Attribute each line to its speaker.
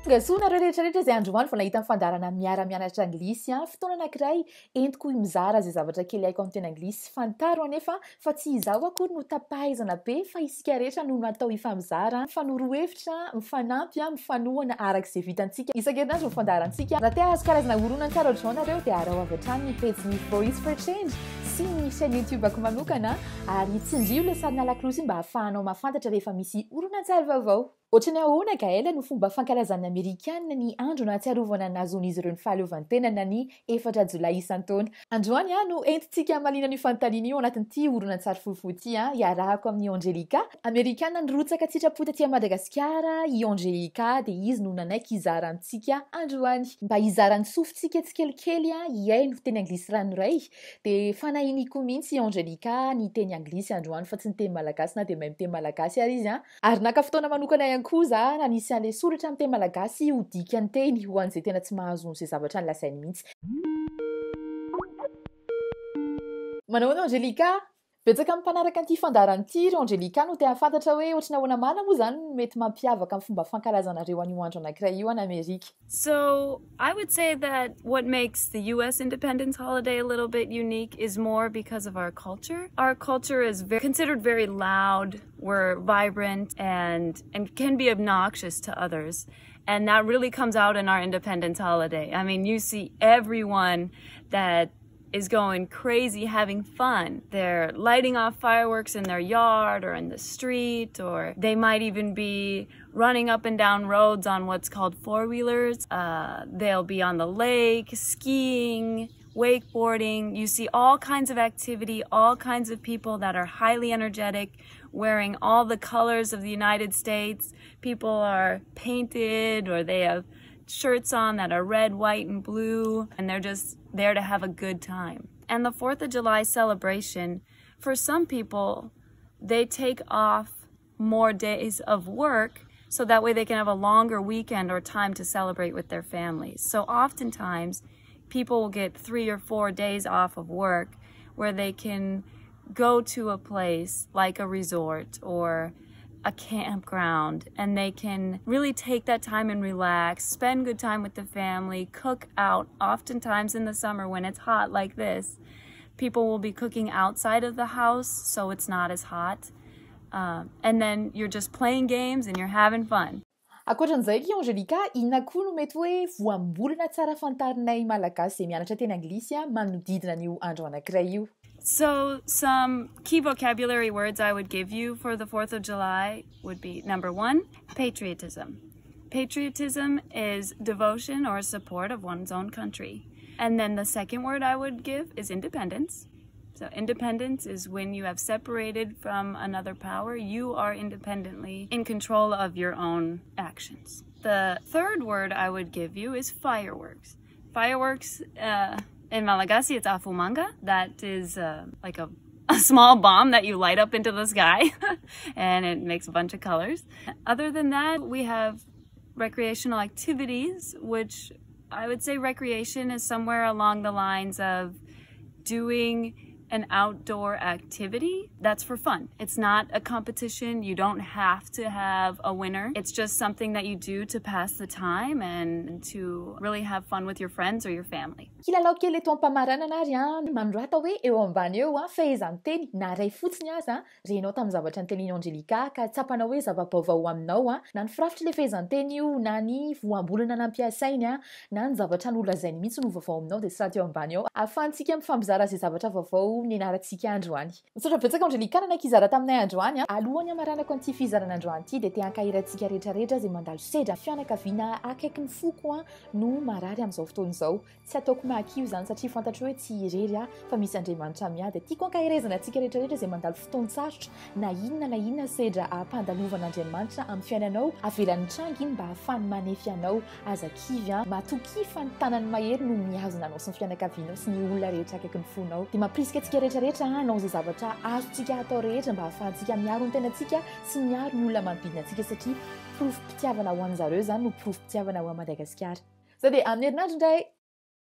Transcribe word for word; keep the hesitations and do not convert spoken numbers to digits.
Speaker 1: Gasona rehetrarehetra zay androany vao nahita mifandarana miara-mianatra anglisy a fotoana anankiray entiko mizara zay zavatra kely haiko amin'ny teny anglisy fantaro anefa fa tsy izaho akory no tapaizana be fa isika rehetra no natao ifamizara mifanorohevitra mifanampy mifanohana arak'izay vitantsika isan-kerinandro mifandarantsika raha te ahazo karazana horonan-tsara ohatr'izao nareo dia arao avy hatrany ny pejy Voice for Change sy ny chaîne YouTube ako manokana ary tsindrio le sarina laklosy mba ahafahanao mahafantatra rehefa misy horonan-tsary vaovao. Ohatrany ahoana Gaël no fomba fankalazan'ny Amerikanina ny andro nahatsiarovana nazon'izy ireo ny fahaleovantena na ny efatra jolay isan-taona. Androany a no entintsika malina ny fanontaniana io anatin'ity horonan-tsary fohifohy ity a iarahako amin'ny Angelika. Amerikanina nirotsaka sitrapo taty Madagasikara i Angelika dia izy no nanaiky hizara amintsika androany. Mba hizara ny sofintsika tsikelikely a iay no teny anglisy ranoray dia fanahiniko mihitsy i Angelika ny teny anglisy androany fa tsy ny teny malagasy na dia mahay miteny malagasy ary izy a ary naka fotoana manokana koza nanisy an'ilay soratra amin'ny teny malagasy ho dikany teny ho an'izay tena tsy mahazo izay zavatra nilasainy mihitsy. Manao ahoana Angelika? Betsaka amin'ny mpanaraka an'ity fandaran'ity ry Angelika no te hahafantatra hoe ohatrany ahoana marina moa zany mety mampiavaka amin'ny fomba fankalazanareo an'io andro anankiray io any Amerika.
Speaker 2: So I would say that what makes the U S Independence holiday a little bit unique is more because of our culture. Our culture is very, considered very loud, we're vibrant and, and can be obnoxious to others. And that really comes out in our Independence holiday. I mean, you see everyone that is going crazy having fun. They're lighting off fireworks in their yard or in the street, or they might even be running up and down roads on what's called four-wheelers. Uh, they'll be on the lake, skiing, wakeboarding. You see all kinds of activity, all kinds of people that are highly energetic, wearing all the colors of the United States. People are painted or they have shirts on that are red, white, and blue, and they're just there to have a good time. And the fourth of July celebration, for some people, they take off more days of work so that way they can have a longer weekend or time to celebrate with their families. So oftentimes, people will get three or four days off of work where they can go to a place like a resort or a campground, and they can really take that time and relax, spend good time with the family, cook out. Oftentimes in the summer when it's hot like this, people will be cooking outside of the house so it's not as hot. Um, and then you're just playing games and you're having fun.
Speaker 1: Akoatran'izay ki Angelika, inona koa no mety hoe voambolana tsara fantarinay malagasy izay mianatra teny anglisy manodidina an'io andro anankiray io?
Speaker 2: So some key vocabulary words I would give you for the fourth of July would be, number one, patriotism. Patriotism is devotion or support of one's own country. And then the second word I would give is independence. So independence is when you have separated from another power, you are independently in control of your own actions. The third word I would give you is fireworks. Fireworks, uh, in Malagasy, it's afumanga. That is uh, like a, a small bomb that you light up into the sky and it makes a bunch of colors. Other than that, we have recreational activities, which I would say recreation is somewhere along the lines of doing an outdoor activity that's for fun. It's not a competition. You don't have to have a winner. It's just something that you do to pass the time and to really have fun with your friends or your family.
Speaker 1: Kilalao kely eto ampamarana ary a mandroata hoe eo ambany eo a fehezanteny na ray fotsiny aza renao tamin'ny zavatra nytenin'i Angelika ka tsapanao hoe zava-baovao aminao a na ny firafitry le fehezanteny io na ny voambolana nampiasainy a na ny zavatra nolazainy mihitsy no vaovao aminao dia sy raha teo ambany eo ahafahantsika mifambizara izay zavatra vaovao ny anarantsika androany. Misaotra betsaka Angelika nanaiky hizara taminay androany a alohany amaranako an'ity fizarana androany ity dia te hankahirantsika rehetrarehetra izay mandalo sedra fianakaviana akaiky ny foko a no marary amin'izao fotoana izao. Tsy ataoko mahakio zany satria fantatro hoe tsy irery a fa misy Andriamanitra miady dia tiako hankahirezana antsika rehetrarehetra izay mandalo fotoan-tsarotra na inona na inona sedra ampandalovana amin'ny fiainanao avelan'ny tranga iny mba ahafahany manefy anao azakivy a matoki fa ny tanany mahery no mihazona anao sy ny fianakavianao sy ny olona rehetra akaiky ny fonao dia mampirisika antsika rehetrarehetra anao izay zavatra azontsika atao rehetra mba ahafahantsika miaro ny tenantsika sy miaro ny olona manodidina antsika satria profim-pitiavana ho an'zareo zany no profim-pitiavana ho a Madagasikara. Zao dia amin'ny herinandro indray